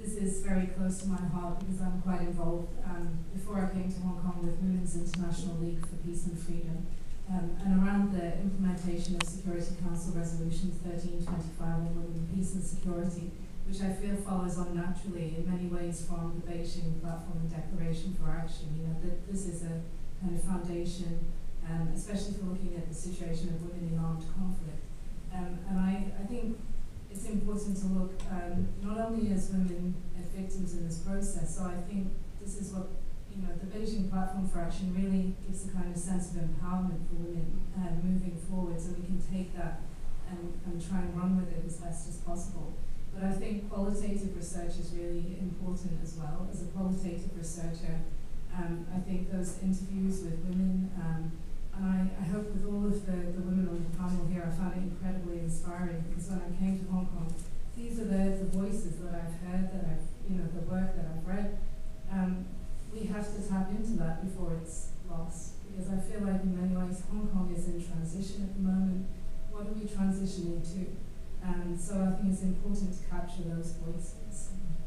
this is very close to my heart because I'm quite involved before I came to Hong Kong with Women's International League for Peace and Freedom, and around the implementation of Security Council Resolution 1325 on women, peace and security, which I feel follows on naturally in many ways from the Beijing Platform and Declaration for Action. You know, that this is a kind of foundation, especially for looking at the situation of women in armed conflict. And I think it's important to look not only as women as victims in this process. So I think this is what, you know, the Beijing Platform for Action really gives a kind of sense of empowerment for women moving forward, so we can take that and try and run with it as best as possible. But I think qualitative research is really important as well. As a qualitative researcher, I think those interviews with women, and I hope with all of the women on the panel here, I found it incredibly inspiring, because when I came to Hong Kong, these are the voices that I've heard, that I've, you know, the work that I've read. We have to tap into that before it's lost, because I feel like in many ways Hong Kong is in transition at the moment. What are we transitioning to? And so I think it's important to capture those voices.